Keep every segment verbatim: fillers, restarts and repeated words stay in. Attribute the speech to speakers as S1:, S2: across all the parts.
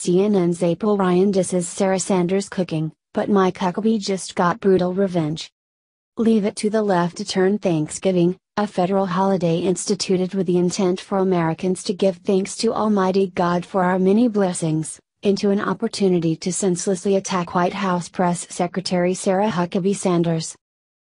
S1: C N N's April Ryan disses Sarah Sanders cooking, but Mike Huckabee just got brutal revenge. Leave it to the left to turn Thanksgiving, a federal holiday instituted with the intent for Americans to give thanks to Almighty God for our many blessings, into an opportunity to senselessly attack White House Press Secretary Sarah Huckabee Sanders.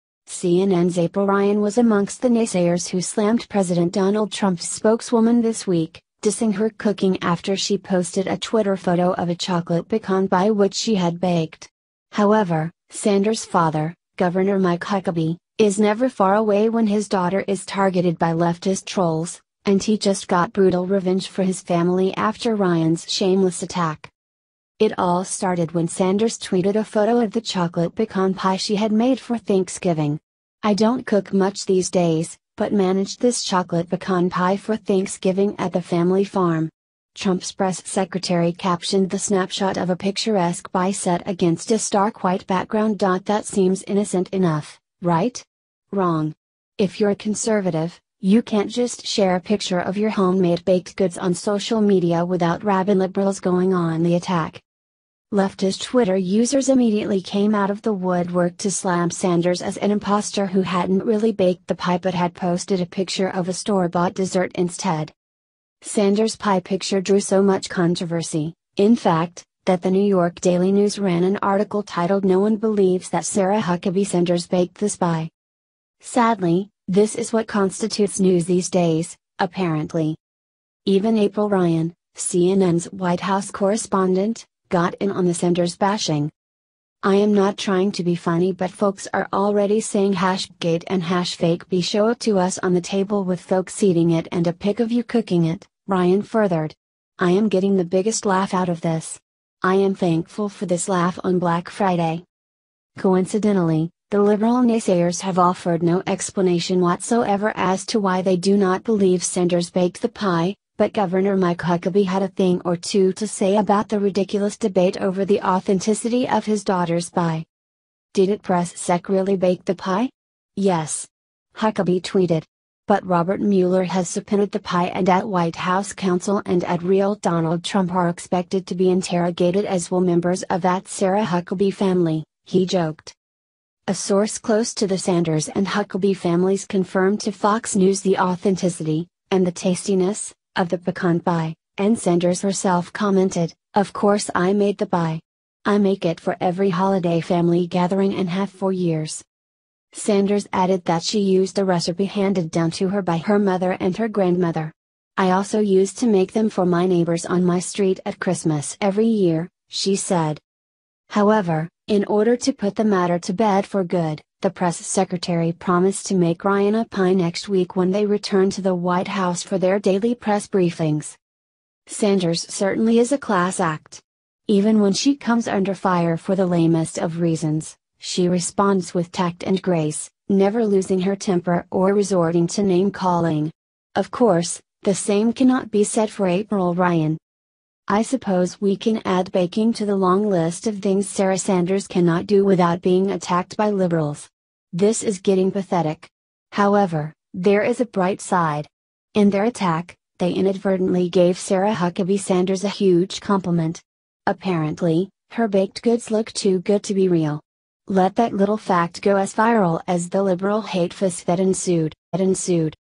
S1: C N N's April Ryan was amongst the naysayers who slammed President Donald Trump's spokeswoman this week, dissing her cooking after she posted a Twitter photo of a chocolate pecan pie which she had baked. However, Sanders' father, Governor Mike Huckabee, is never far away when his daughter is targeted by leftist trolls, and he just got brutal revenge for his family after Ryan's shameless attack. It all started when Sanders tweeted a photo of the chocolate pecan pie she had made for Thanksgiving. "I don't cook much these days, but managed this chocolate pecan pie for Thanksgiving at the family farm." Trump's press secretary captioned the snapshot of a picturesque pie set against a stark white background. "That seems innocent enough, right? Wrong. If you're a conservative, you can't just share a picture of your homemade baked goods on social media without rabid liberals going on the attack." Leftist Twitter users immediately came out of the woodwork to slam Sanders as an imposter who hadn't really baked the pie but had posted a picture of a store-bought dessert instead. Sanders' pie picture drew so much controversy, in fact, that the New York Daily News ran an article titled "No One Believes That Sarah Huckabee Sanders Baked This Pie." Sadly, this is what constitutes news these days, apparently. Even April Ryan, C N N's White House correspondent, got in on the Sanders bashing. "I am not trying to be funny, but folks are already saying hashgate and hashfake. Show it to us on the table with folks eating it and a pic of you cooking it," Ryan furthered. "I am getting the biggest laugh out of this. I am thankful for this laugh on Black Friday." Coincidentally, the liberal naysayers have offered no explanation whatsoever as to why they do not believe Sanders baked the pie, but Governor Mike Huckabee had a thing or two to say about the ridiculous debate over the authenticity of his daughter's pie. "Did it press sec really bake the pie? Yes," Huckabee tweeted. "But Robert Mueller has subpoenaed the pie, and at White House counsel and at real Donald Trump are expected to be interrogated, as will members of that Sarah Huckabee family," he joked. A source close to the Sanders and Huckabee families confirmed to Fox News the authenticity, and the tastiness, of the pecan pie, and Sanders herself commented, "Of course I made the pie. I make it for every holiday family gathering and have for years." Sanders added that she used a recipe handed down to her by her mother and her grandmother. "I also used to make them for my neighbors on my street at Christmas every year," she said. However, in order to put the matter to bed for good, the press secretary promised to make Ryan a pie next week when they return to the White House for their daily press briefings. Sanders certainly is a class act. Even when she comes under fire for the lamest of reasons, she responds with tact and grace, never losing her temper or resorting to name-calling. Of course, the same cannot be said for April Ryan. I suppose we can add baking to the long list of things Sarah Sanders cannot do without being attacked by liberals. This is getting pathetic. However, there is a bright side. In their attack, they inadvertently gave Sarah Huckabee Sanders a huge compliment. Apparently, her baked goods look too good to be real. Let that little fact go as viral as the liberal hate fest that ensued. That ensued.